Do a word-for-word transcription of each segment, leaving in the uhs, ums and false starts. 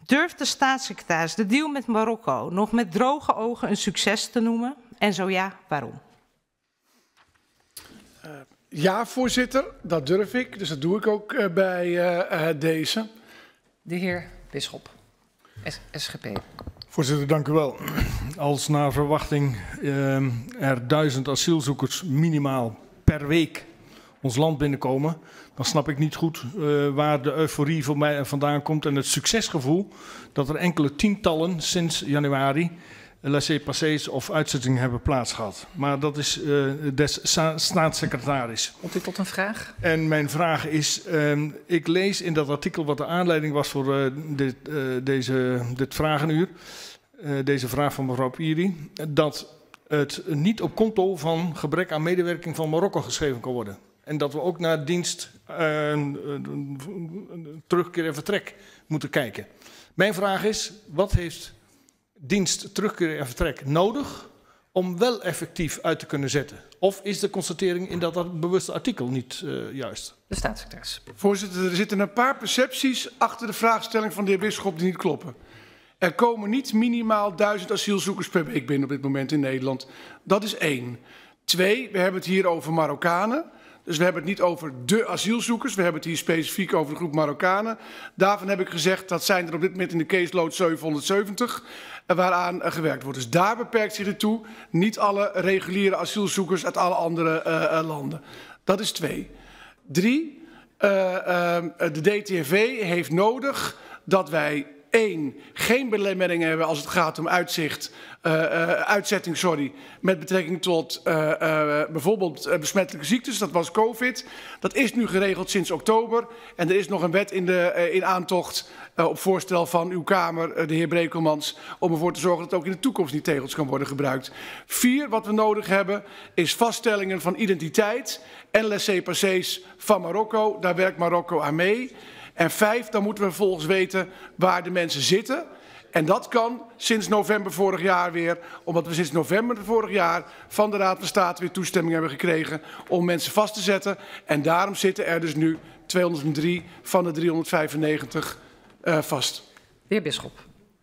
Durft de staatssecretaris de deal met Marokko nog met droge ogen een succes te noemen? En zo ja, waarom? Uh, ja, voorzitter, dat durf ik. Dus dat doe ik ook uh, bij uh, uh, deze. De heer Bisschop, S G P. Voorzitter, dank u wel. Als naar verwachting uh, er duizend asielzoekers minimaal per week ons land binnenkomen, dan snap ik niet goed uh, waar de euforie voor mij vandaan komt en het succesgevoel dat er enkele tientallen sinds januari laissez-passés of uitzettingen hebben plaatsgehad. Maar dat is uh, des staatssecretaris. Komt u tot een vraag? En mijn vraag is, uh, ik lees in dat artikel wat de aanleiding was voor uh, dit, uh, deze, dit vragenuur, uh, deze vraag van mevrouw Piri, dat het niet op konto van gebrek aan medewerking van Marokko geschreven kan worden. En dat we ook naar dienst, uh, uh, terugkeer en vertrek moeten kijken. Mijn vraag is, wat heeft dienst, terugkeer en vertrek nodig om wel effectief uit te kunnen zetten? Of is de constatering in dat bewuste artikel niet uh, juist? De staatssecretaris. Voorzitter, er zitten een paar percepties achter de vraagstelling van de heer Bisschop die niet kloppen. Er komen niet minimaal duizend asielzoekers per week binnen op dit moment in Nederland. Dat is één. Twee, we hebben het hier over Marokkanen. Dus we hebben het niet over de asielzoekers. We hebben het hier specifiek over de groep Marokkanen. Daarvan heb ik gezegd dat zijn er op dit moment in de caseload zevenhonderdzeventig waaraan uh, gewerkt wordt. Dus daar beperkt zich het toe. Niet alle reguliere asielzoekers uit alle andere uh, uh, landen. Dat is twee. Drie, uh, uh, de D T N V heeft nodig dat wij één, geen belemmeringen hebben als het gaat om uitzicht, uh, uh, uitzetting sorry, met betrekking tot uh, uh, bijvoorbeeld uh, besmettelijke ziektes. Dat was COVID. Dat is nu geregeld sinds oktober. En er is nog een wet in, de, uh, in aantocht uh, op voorstel van uw Kamer, uh, de heer Brekelmans, om ervoor te zorgen dat ook in de toekomst die tegels kan worden gebruikt. Vier, wat we nodig hebben, is vaststellingen van identiteit en laissez-passés van Marokko. Daar werkt Marokko aan mee. En vijf, dan moeten we vervolgens weten waar de mensen zitten. En dat kan sinds november vorig jaar weer, omdat we sinds november vorig jaar van de Raad van State weer toestemming hebben gekregen om mensen vast te zetten. En daarom zitten er dus nu tweehonderddrie van de driehonderdvijfennegentig uh, vast. De heer Bisschop.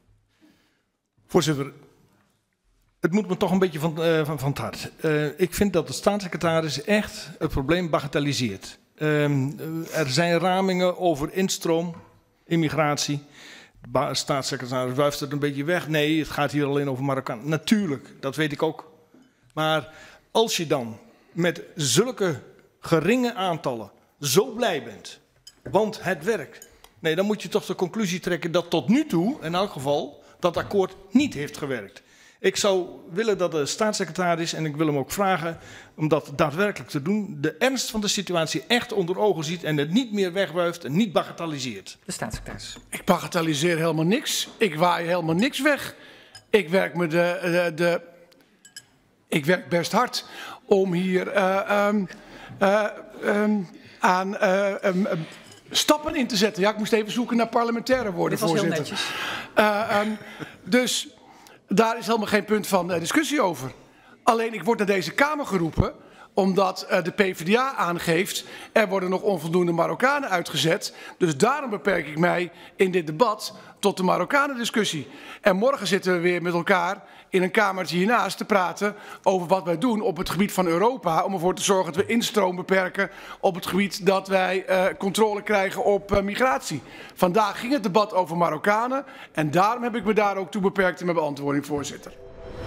Voorzitter, het moet me toch een beetje van, uh, van, van het hart. Uh, ik vind dat de staatssecretaris echt het probleem bagatelliseert. Um, er zijn ramingen over instroom, immigratie. De staatssecretaris wuift het een beetje weg. Nee, het gaat hier alleen over Marokkaan. Natuurlijk, dat weet ik ook. Maar als je dan met zulke geringe aantallen zo blij bent, want het werkt. Nee, dan moet je toch de conclusie trekken dat tot nu toe, in elk geval, dat akkoord niet heeft gewerkt. Ik zou willen dat de staatssecretaris, en ik wil hem ook vragen om dat daadwerkelijk te doen, de ernst van de situatie echt onder ogen ziet en het niet meer wegwuift en niet bagatelliseert. De staatssecretaris. Ik bagatelliseer helemaal niks. Ik waai helemaal niks weg. Ik werk me de, de, de ik werk best hard om hier uh, um, uh, um, aan uh, um, um, stappen in te zetten. Ja, ik moest even zoeken naar parlementaire woorden, Dit was voorzitter. Heel netjes. Uh, um, dus daar is helemaal geen punt van uh, discussie over. Alleen ik word naar deze Kamer geroepen omdat uh, de PvdA aangeeft er worden nog onvoldoende Marokkanen uitgezet. Dus daarom beperk ik mij in dit debat tot de Marokkanen-discussie. En morgen zitten we weer met elkaar in een kamertje hiernaast te praten over wat wij doen op het gebied van Europa om ervoor te zorgen dat we instroom beperken op het gebied dat wij uh, controle krijgen op uh, migratie. Vandaag ging het debat over Marokkanen en daarom heb ik me daar ook toe beperkt in mijn beantwoording, voorzitter.